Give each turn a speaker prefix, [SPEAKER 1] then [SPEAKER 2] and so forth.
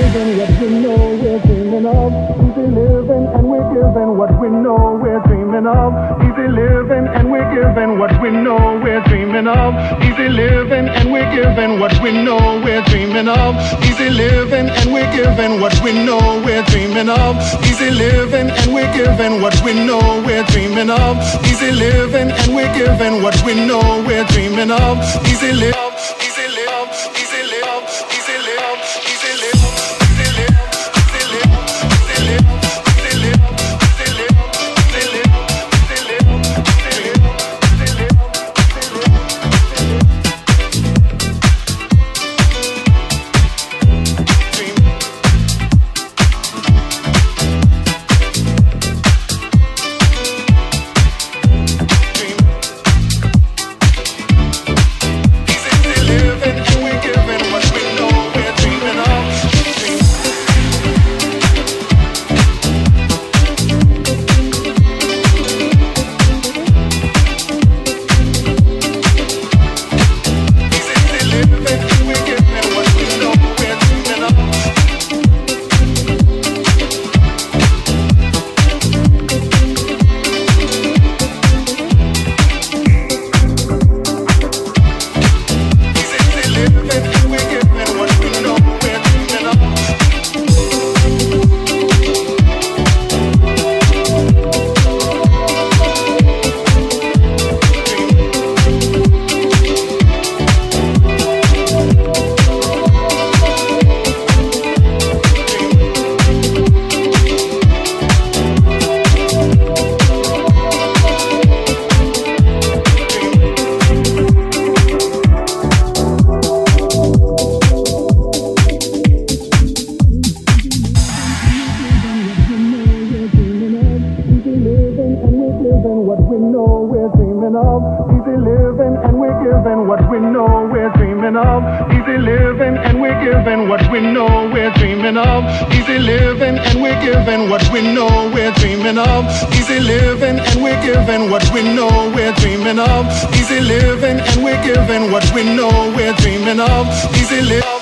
[SPEAKER 1] giving what we know we're dreaming of. Easy living and we're giving what we know we're dreaming of. Easy living and we're giving what we know we're dreaming of. Easy living and we're giving what we know we're dreaming of. Easy living and we're giving what we know we're dreaming of. Easy living and we're giving what we know we're dreaming of. Easy living and we're giving what we know we're dreaming of. Easy live, easy live, easy live, easy live, easy live. What we know we're dreaming of. Easy living and we're giving what we know we're dreaming of. Easy living and we're giving what we know we're dreaming of. Easy living and we're giving what we know we're dreaming of. Easy living and we're giving what we know we're dreaming of. Easy living and we're giving what we know we're dreaming of. Easy living.